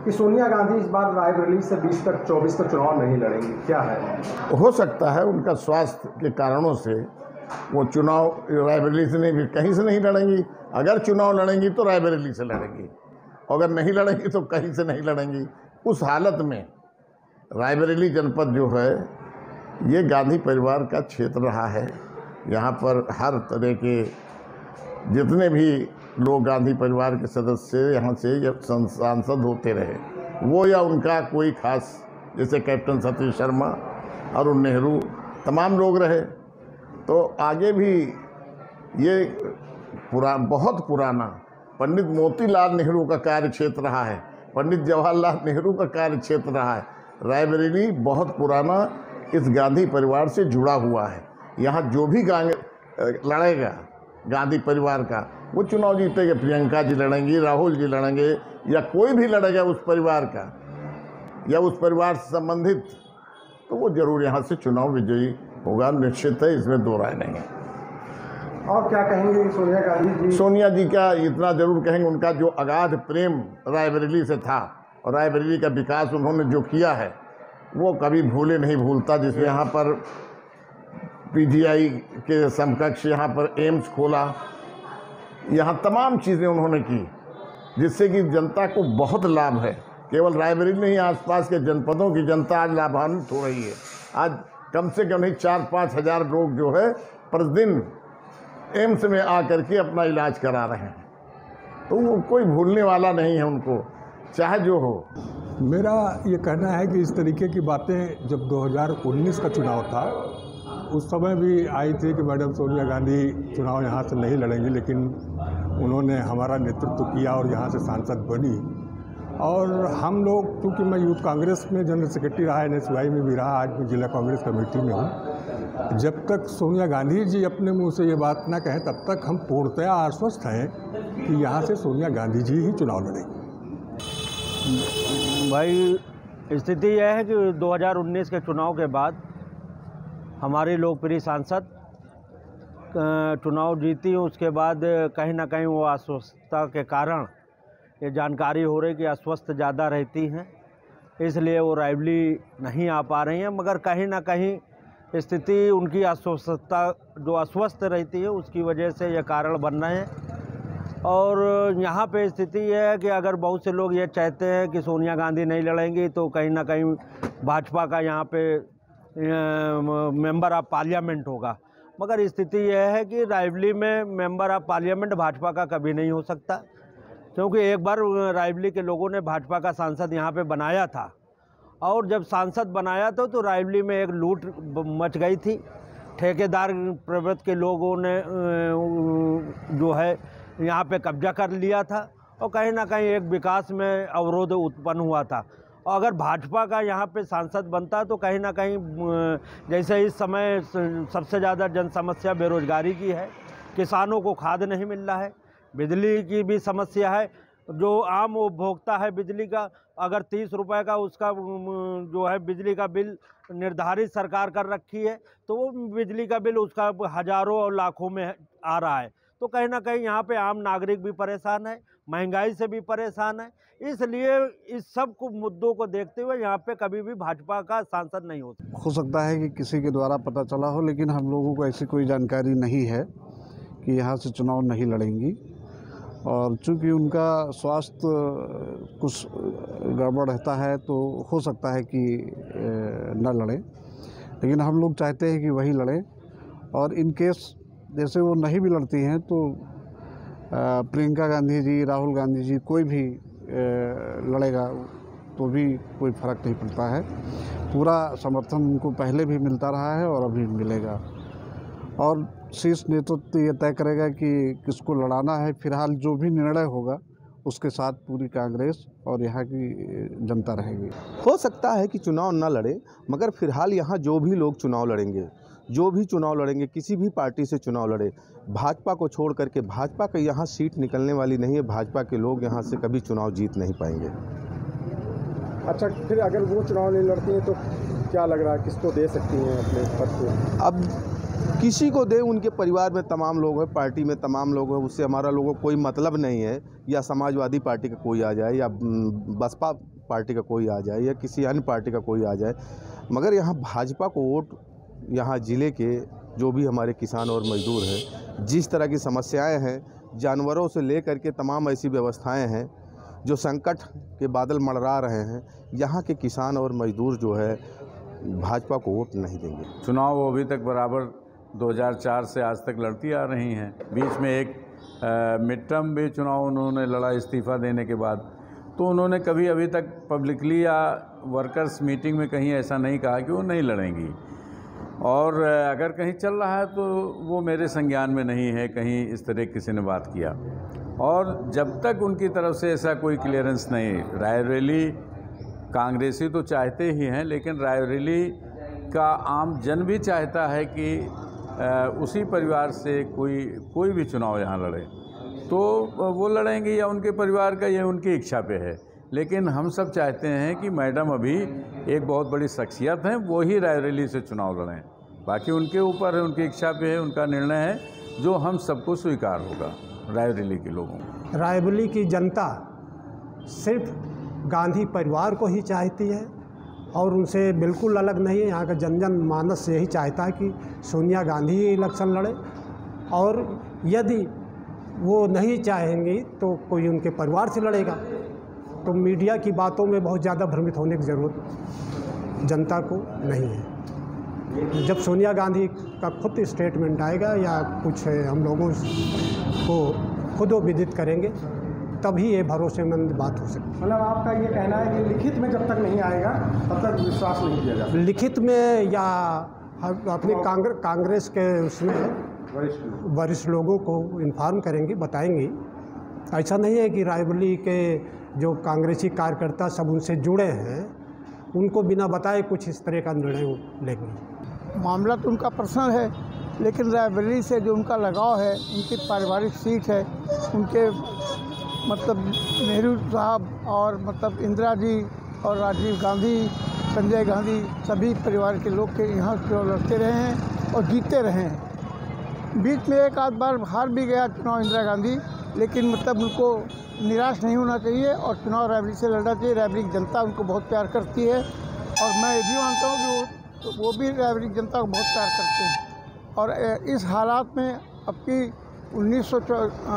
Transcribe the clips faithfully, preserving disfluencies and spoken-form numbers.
कि सोनिया गांधी इस बार रायबरेली से बीस तक चौबीस का चुनाव नहीं लड़ेंगी, क्या है? हो सकता है उनका स्वास्थ्य के कारणों से वो चुनाव रायबरेली से नहीं, कहीं से नहीं लड़ेंगी। अगर चुनाव लड़ेंगी तो रायबरेली से लड़ेंगी, अगर नहीं लड़ेंगी तो कहीं से नहीं लड़ेंगी। उस हालत में रायबरेली जनपद जो है ये गांधी परिवार का क्षेत्र रहा है। यहाँ पर हर तरह के जितने भी लोग गांधी परिवार के सदस्य यहाँ से सांसद होते रहे, वो या उनका कोई खास, जैसे कैप्टन सतीश शर्मा, अरुण नेहरू, तमाम लोग रहे। तो आगे भी ये पुरा बहुत पुराना पंडित मोतीलाल नेहरू का कार्य क्षेत्र रहा है, पंडित जवाहरलाल नेहरू का कार्य क्षेत्र रहा है। रायबरेली बहुत पुराना इस गांधी परिवार से जुड़ा हुआ है। यहाँ जो भी लड़ेगा गांधी परिवार का वो चुनाव जीतेगा। प्रियंका जी लड़ेंगी, राहुल जी लड़ेंगे, या कोई भी लड़ेगा उस परिवार का या उस परिवार से संबंधित, तो वो जरूर यहाँ से चुनाव विजयी होगा, निश्चित है, इसमें दो राय नहीं है। और क्या कहेंगे सोनिया गांधी जी? सोनिया जी का इतना जरूर कहेंगे, उनका जो अगाध प्रेम रायबरेली से था और रायबरेली का विकास उन्होंने जो किया है वो कभी भूले नहीं भूलता। जिसमें यहाँ पर पीजीआई के समकक्ष यहाँ पर एम्स खोला, यहाँ तमाम चीज़ें उन्होंने की जिससे कि जनता को बहुत लाभ है। केवल रायबरेली नहीं, आसपास के जनपदों की जनता आज लाभान्वित हो रही है। आज कम से कम नहीं चार पाँच हज़ार लोग जो है प्रतिदिन एम्स में आकर के अपना इलाज करा रहे हैं। तो वो कोई भूलने वाला नहीं है उनको, चाहे जो हो। मेरा ये कहना है कि इस तरीके की बातें जब दो हज़ार उन्नीस का चुनाव था उस समय भी आई थी कि मैडम सोनिया गांधी चुनाव यहाँ से नहीं लड़ेंगी, लेकिन उन्होंने हमारा नेतृत्व किया और यहाँ से सांसद बनी। और हम लोग, क्योंकि मैं यूथ कांग्रेस में जनरल सेक्रेटरी रहा, एन एस वाई में भी रहा, आज मैं जिला कांग्रेस कमेटी में हूँ, जब तक सोनिया गांधी जी अपने मुंह से ये बात ना कहें तब तक हम पूर्णतया आश्वस्त हैं कि यहाँ से सोनिया गांधी जी ही चुनाव लड़ेंगी। भाई स्थिति यह है कि दो हज़ार उन्नीस के चुनाव के बाद हमारी लोकप्रिय सांसद चुनाव जीती, उसके बाद कहीं ना कहीं वो अस्वस्थता के कारण ये जानकारी हो रही कि अस्वस्थ ज़्यादा रहती हैं, इसलिए वो रायबरेली नहीं आ पा रही हैं। मगर कहीं ना कहीं स्थिति उनकी अस्वस्थता जो अस्वस्थ रहती है उसकी वजह से ये कारण बन रहे हैं। और यहाँ पे स्थिति यह है कि अगर बहुत से लोग ये चाहते हैं कि सोनिया गांधी नहीं लड़ेंगी तो कहीं ना कहीं भाजपा का यहाँ पे मेंबर ऑफ पार्लियामेंट होगा। मगर स्थिति यह है कि रायबरेली में मेंबर ऑफ पार्लियामेंट भाजपा का कभी नहीं हो सकता, क्योंकि एक बार रायबरेली के लोगों ने भाजपा का सांसद यहाँ पे बनाया था, और जब सांसद बनाया था तो रायबरेली में एक लूट मच गई थी। ठेकेदार प्रवृत्ति के लोगों ने जो है यहाँ पे कब्जा कर लिया था और कहीं ना कहीं एक विकास में अवरोध उत्पन्न हुआ था। और अगर भाजपा का यहाँ पे सांसद बनता तो कहीं ना कहीं, जैसे इस समय सबसे ज़्यादा जन समस्या बेरोजगारी की है, किसानों को खाद नहीं मिल रहा है, बिजली की भी समस्या है। जो आम उपभोक्ता है बिजली का, अगर तीस रुपए का उसका जो है बिजली का बिल निर्धारित सरकार कर रखी है, तो वो बिजली का बिल उसका हज़ारों और लाखों में आ रहा है। तो कहीं ना कहीं यहाँ पे आम नागरिक भी परेशान है, महंगाई से भी परेशान है। इसलिए इस सब को मुद्दों को देखते हुए यहाँ पे कभी भी भाजपा का सांसद नहीं हो सकता। हो सकता है कि किसी के द्वारा पता चला हो, लेकिन हम लोगों को ऐसी कोई जानकारी नहीं है कि यहाँ से चुनाव नहीं लड़ेंगी। और चूँकि उनका स्वास्थ्य कुछ गड़बड़ रहता है तो हो सकता है कि न लड़ें, लेकिन हम लोग चाहते हैं कि वही लड़ें। और इन केस जैसे वो नहीं भी लड़ती हैं तो प्रियंका गांधी जी, राहुल गांधी जी, कोई भी लड़ेगा तो भी कोई फ़र्क नहीं पड़ता है। पूरा समर्थन उनको पहले भी मिलता रहा है और अभी मिलेगा। और शीर्ष नेतृत्व ये तय करेगा कि किसको लड़ाना है। फिलहाल जो भी निर्णय होगा उसके साथ पूरी कांग्रेस और यहाँ की जनता रहेगी। हो सकता है कि चुनाव न लड़े, मगर फिलहाल यहाँ जो भी लोग चुनाव लड़ेंगे, जो भी चुनाव लड़ेंगे, किसी भी पार्टी से चुनाव लड़े, भाजपा को छोड़ करके, भाजपा का यहाँ सीट निकलने वाली नहीं है। भाजपा के लोग यहाँ से कभी चुनाव जीत नहीं पाएंगे। अच्छा, फिर अगर वो चुनाव नहीं लड़ती हैं तो क्या लग रहा है, किसको दे सकती हैं अपने पद को? अब किसी को दे, उनके परिवार में तमाम लोग हैं, पार्टी में तमाम लोग हैं, उससे हमारा लोगों को कोई मतलब नहीं है। या समाजवादी पार्टी का कोई आ जाए या बसपा पार्टी का कोई आ जाए या किसी अन्य पार्टी का कोई आ जाए, मगर यहाँ भाजपा को वोट, यहाँ ज़िले के जो भी हमारे किसान और मजदूर हैं, जिस तरह की समस्याएं हैं, जानवरों से लेकर के तमाम ऐसी व्यवस्थाएं हैं जो संकट के बादल मंडरा रहे हैं, यहाँ के किसान और मजदूर जो है भाजपा को वोट नहीं देंगे। चुनाव अभी तक बराबर दो हज़ार चार से आज तक लड़ती आ रही हैं। बीच में एक मिड टर्म भी चुनाव उन्होंने लड़ा इस्तीफ़ा देने के बाद, तो उन्होंने कभी अभी तक पब्लिकली या वर्कर्स मीटिंग में कहीं ऐसा नहीं कहा कि वो नहीं लड़ेंगी, और अगर कहीं चल रहा है तो वो मेरे संज्ञान में नहीं है, कहीं इस तरह किसी ने बात किया। और जब तक उनकी तरफ से ऐसा कोई क्लियरेंस नहीं, रायबरेली कांग्रेसी तो चाहते ही हैं, लेकिन रायबरेली का आम जन भी चाहता है कि उसी परिवार से कोई कोई भी चुनाव यहाँ लड़े, तो वो लड़ेंगे या उनके परिवार का, ये उनकी इच्छा पे है। लेकिन हम सब चाहते हैं कि मैडम अभी एक बहुत बड़ी शख्सियत हैं, वो ही रायबरेली से चुनाव लड़ें। बाकी उनके ऊपर है, उनकी इच्छा पे है, उनका निर्णय है जो हम सबको स्वीकार होगा रायबरेली के लोगों को। रायबरेली की जनता सिर्फ गांधी परिवार को ही चाहती है और उनसे बिल्कुल अलग नहीं है। यहाँ का जन जन मानस यही चाहता है कि सोनिया गांधी ही इलेक्शन लड़े, और यदि वो नहीं चाहेंगी तो कोई उनके परिवार से लड़ेगा। तो मीडिया की बातों में बहुत ज़्यादा भ्रमित होने की ज़रूरत जनता को नहीं है। जब सोनिया गांधी का खुद स्टेटमेंट आएगा या कुछ हम लोगों को खुद विदित करेंगे, तभी ये भरोसेमंद बात हो सकती है। मतलब आपका ये कहना है कि लिखित में जब तक नहीं आएगा तब तक विश्वास नहीं किया जाता? लिखित में या अपने कांग्रेस कांग्रेस के उसमें वरिष्ठ लोगों को इन्फॉर्म करेंगे, बताएंगे। ऐसा नहीं है कि रायबरेली के जो कांग्रेसी कार्यकर्ता सब उनसे जुड़े हैं, उनको बिना बताए कुछ इस तरह का निर्णय लेंगे। मामला तो उनका पर्सनल है, लेकिन रायबरेली से जो उनका लगाव है, उनकी पारिवारिक सीट है, उनके मतलब नेहरू साहब और मतलब इंदिरा जी और राजीव गांधी, संजय गांधी, सभी परिवार के लोग के यहाँ चुनाव लड़ते रहे हैं और जीतते रहे हैं। बीच में एक आध बार हार भी गया चुनाव इंदिरा गांधी, लेकिन मतलब उनको निराश नहीं होना चाहिए और चुनाव रायबरेली से लड़ना चाहिए। रायबरेली की जनता उनको बहुत प्यार करती है और मैं ये भी मानता हूँ कि वो वो भी रायबरेली की जनता को बहुत प्यार करते हैं। और इस हालात में अब की उन्नीस सौ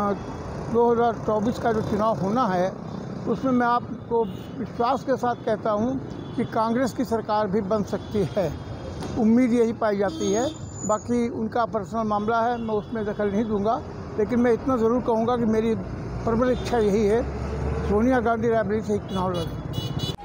दो हज़ार चौबीस का जो चुनाव होना है, उसमें मैं आपको विश्वास के साथ कहता हूँ कि कांग्रेस की सरकार भी बन सकती है। उम्मीद यही पाई जाती है। बाकी उनका पर्सनल मामला है, मैं उसमें दखल नहीं दूंगा, लेकिन मैं इतना ज़रूर कहूँगा कि मेरी प्रबल इच्छा यही है, सोनिया गांधी रायबरेली से चुनाव लड़ें।